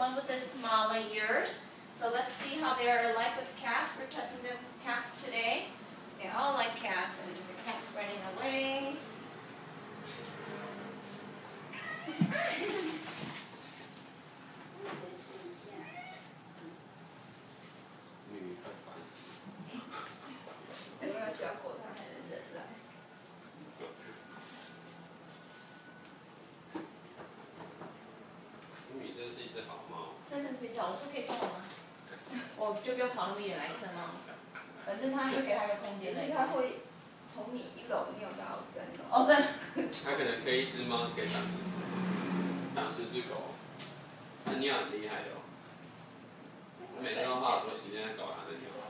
one with the smaller ears. So let's see how they are like with cats. We're testing the cats today. They all like cats, and the cat's running away.有没有小狗？它还能忍耐。 你真是一只好猫。 真的是一只，我说可以送我吗？我就不用跑那么远来蹭猫。反正它就给它一个空间了。 它会从你1楼尿到3楼。 哦，对。 它可能可以一只猫可以当10只狗，它尿很厉害的哦。它每天都花好多时间在搞它的尿。